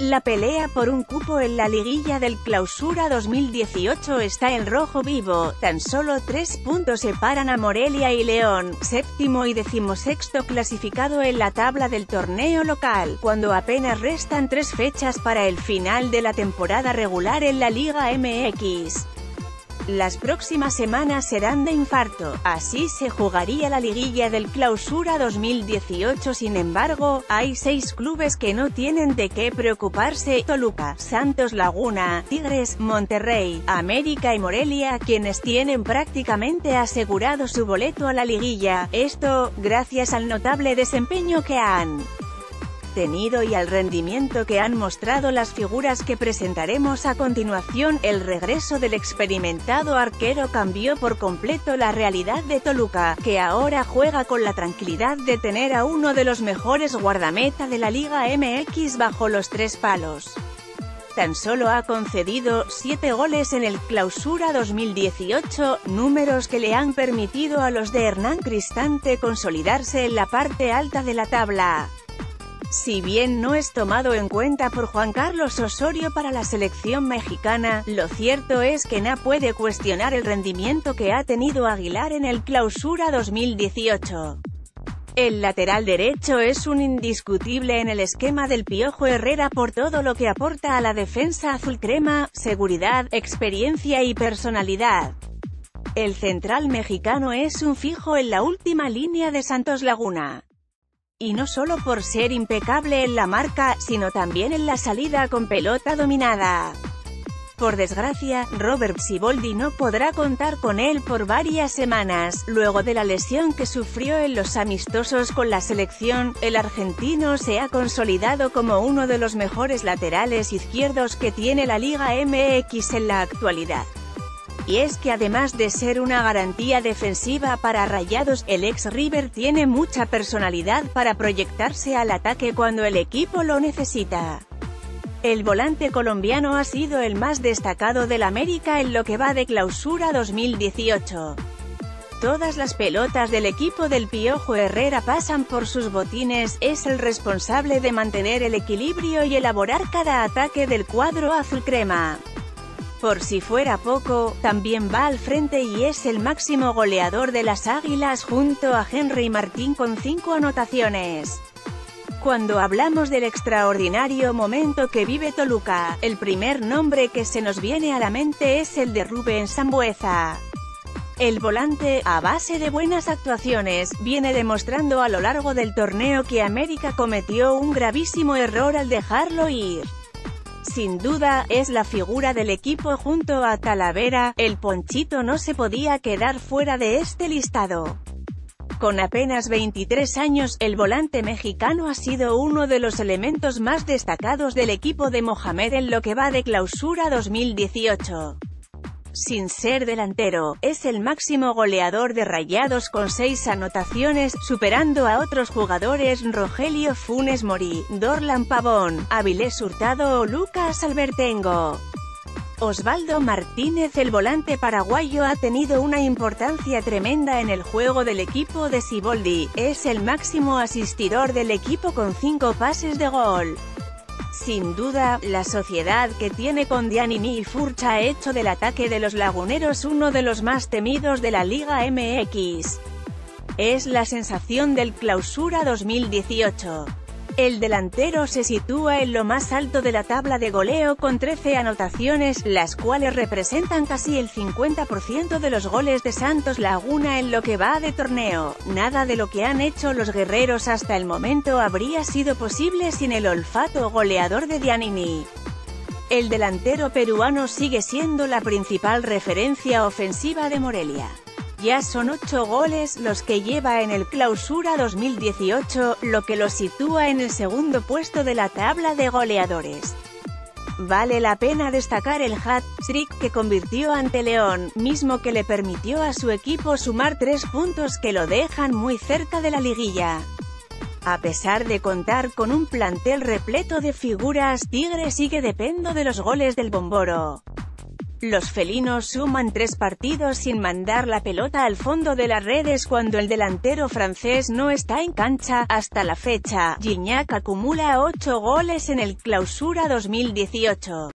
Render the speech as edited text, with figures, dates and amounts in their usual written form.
La pelea por un cupo en la liguilla del Clausura 2018 está en rojo vivo, tan solo 3 puntos separan a Morelia y León, séptimo y decimosexto clasificado en la tabla del torneo local, cuando apenas restan 3 fechas para el final de la temporada regular en la Liga MX. Las próximas semanas serán de infarto, así se jugaría la liguilla del Clausura 2018. Sin embargo, hay 6 clubes que no tienen de qué preocuparse: Toluca, Santos Laguna, Tigres, Monterrey, América y Morelia, quienes tienen prácticamente asegurado su boleto a la liguilla, esto, gracias al notable desempeño que han tenido y al rendimiento que han mostrado las figuras que presentaremos a continuación. El regreso del experimentado arquero cambió por completo la realidad de Toluca, que ahora juega con la tranquilidad de tener a uno de los mejores guardameta de la Liga MX bajo los 3 palos. Tan solo ha concedido 7 goles en el Clausura 2018, números que le han permitido a los de Hernán Cristante consolidarse en la parte alta de la tabla. Si bien no es tomado en cuenta por Juan Carlos Osorio para la selección mexicana, lo cierto es que no puede cuestionar el rendimiento que ha tenido Aguilar en el Clausura 2018. El lateral derecho es un indiscutible en el esquema del Piojo Herrera por todo lo que aporta a la defensa azulcrema: seguridad, experiencia y personalidad. El central mexicano es un fijo en la última línea de Santos Laguna. Y no solo por ser impecable en la marca, sino también en la salida con pelota dominada. Por desgracia, Robert Siboldi no podrá contar con él por varias semanas. Luego de la lesión que sufrió en los amistosos con la selección, el argentino se ha consolidado como uno de los mejores laterales izquierdos que tiene la Liga MX en la actualidad. Y es que además de ser una garantía defensiva para Rayados, el ex River tiene mucha personalidad para proyectarse al ataque cuando el equipo lo necesita. El volante colombiano ha sido el más destacado del América en lo que va de Clausura 2018. Todas las pelotas del equipo del Piojo Herrera pasan por sus botines, es el responsable de mantener el equilibrio y elaborar cada ataque del cuadro azulcrema. Por si fuera poco, también va al frente y es el máximo goleador de las Águilas junto a Henry Martín con 5 anotaciones. Cuando hablamos del extraordinario momento que vive Toluca, el primer nombre que se nos viene a la mente es el de Rubén Sambueza. El volante, a base de buenas actuaciones, viene demostrando a lo largo del torneo que América cometió un gravísimo error al dejarlo ir. Sin duda, es la figura del equipo junto a Talavera. El Ponchito no se podía quedar fuera de este listado. Con apenas 23 años, el volante mexicano ha sido uno de los elementos más destacados del equipo de Mohamed en lo que va de Clausura 2018. Sin ser delantero, es el máximo goleador de Rayados con 6 anotaciones, superando a otros jugadores: Rogelio Funes Mori, Dorlan Pavón, Avilés Hurtado o Lucas Albertengo. Osvaldo Martínez, el volante paraguayo, ha tenido una importancia tremenda en el juego del equipo de Siboldi, es el máximo asistidor del equipo con 5 pases de gol. Sin duda, la sociedad que tiene con Giannini y Furch ha hecho del ataque de los laguneros uno de los más temidos de la Liga MX. Es la sensación del Clausura 2018. El delantero se sitúa en lo más alto de la tabla de goleo con 13 anotaciones, las cuales representan casi el 50% de los goles de Santos Laguna en lo que va de torneo. Nada de lo que han hecho los guerreros hasta el momento habría sido posible sin el olfato goleador de Giannini. El delantero peruano sigue siendo la principal referencia ofensiva de Morelia. Ya son 8 goles los que lleva en el Clausura 2018, lo que lo sitúa en el segundo puesto de la tabla de goleadores. Vale la pena destacar el hat-trick que convirtió ante León, mismo que le permitió a su equipo sumar 3 puntos que lo dejan muy cerca de la liguilla. A pesar de contar con un plantel repleto de figuras, Tigre sigue dependiendo de los goles del Bomboro. Los felinos suman 3 partidos sin mandar la pelota al fondo de las redes cuando el delantero francés no está en cancha. Hasta la fecha, Gignac acumula 8 goles en el Clausura 2018.